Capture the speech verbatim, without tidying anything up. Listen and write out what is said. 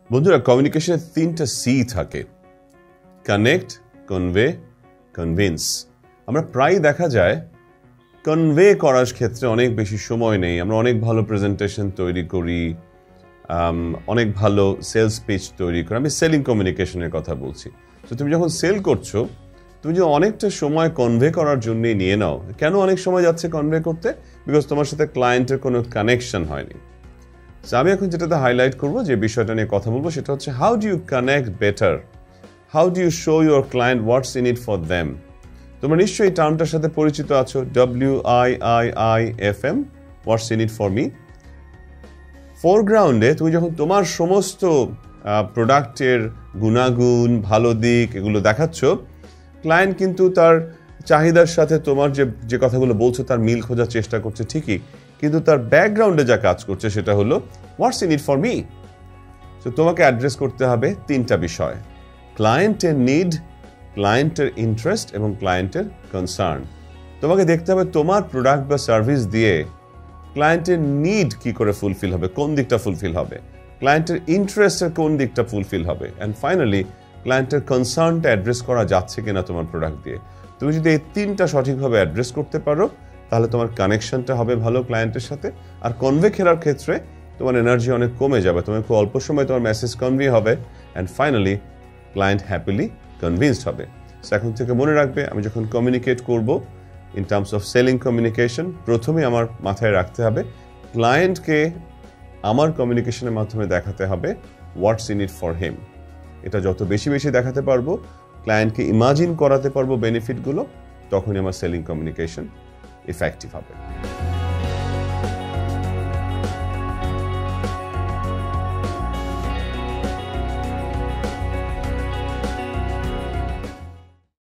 বন্ধুরা, কমিউনিকেশনের তিনটা সি থাকে: কানেক্ট, কনভে, কনভিন্স। আমরা প্রায় দেখা যায় কনভে করার ক্ষেত্রে অনেক বেশি সময় নেই। আমরা অনেক ভালো প্রেজেন্টেশন তৈরি করি, অনেক ভালো সেলস পিচ তৈরি করি। আমি সেলিং কমিউনিকেশনের কথা বলছি। তো তুমি যখন সেল করছো, তুমি যদি অনেকটা সময় কনভে করার জন্যই নিয়ে নাও, কেন অনেক সময় যাচ্ছে কনভে করতে? বিকজ তোমার সাথে ক্লায়েন্টের কোনো কানেকশন হয়নি। আমি এখন যেটাতে হাইলাইট করবো, যে বিষয়টা নিয়ে কথা বলবো, সেটা হচ্ছে how do you connect better, how do you show your client what's in it for them. তোমরা নিশ্চয়ই এই টার্মটার সাথে পরিচিত আছো, W I I I F M, what's in it for me. ফোরগ্রাউন্ডে তুমি যখন তোমার সমস্ত প্রোডাক্টের গুণাগুণ, ভালো দিক এগুলো দেখাচ্ছ, ক্লায়েন্ট কিন্তু তার চাহিদার সাথে তোমার যে যে কথাগুলো বলছো তার মিল খোঁজার চেষ্টা করছে ঠিকই, কিন্তু তার ব্যাকগ্রাউন্ডে যা কাজ করছে সেটা হলো what's in it for me. তো তোমাকে অ্যাড্রেস করতে হবে তিনটা বিষয়: ক্লায়েন্টের নিড, ক্লায়েন্টের ইন্টারেস্ট এবং ক্লায়েন্টের কনসার্ন। তোমাকে দেখতে হবে তোমার প্রোডাক্ট বা সার্ভিস দিয়ে ক্লায়েন্টের নিড কি করে ফুলফিল হবে, কোন দিকটা ফুলফিল হবে, ক্লায়েন্টের ইন্টারেস্টের কোন দিকটা ফুলফিল হবে, অ্যান্ড ফাইনালি ক্লায়েন্টের কনসার্নটা অ্যাড্রেস করা যাচ্ছে কিনা তোমার প্রোডাক্ট দিয়ে। তুমি যদি এই তিনটা সঠিকভাবে অ্যাড্রেস করতে পারো, তাহলে তোমার কানেকশনটা হবে ভালো ক্লায়েন্টের সাথে। আর কনভে করার ক্ষেত্রে তোমার এনার্জি অনেক কমে যাবে, তোমার খুব অল্প সময় তোমার মেসেজ কনভে হবে, and finally client happily convinced হবে। সো এখন থেকে মনে রাখবে, আমি যখন কমিউনিকেট করব in terms of selling communication, প্রথমে আমার মাথায় রাখতে হবে ক্লায়েন্টকে আমার কমিউনিকেশনের মাধ্যমে দেখাতে হবে হোয়াটস ইন ইট ফর হিম। এটা যত বেশি বেশি দেখাতে পারবো, ক্লায়েন্টকে ইমাজিন করাতে পারবো বেনিফিটগুলো, তখনই আমার সেলিং কমিউনিকেশন ইফেক্টিভ হবে।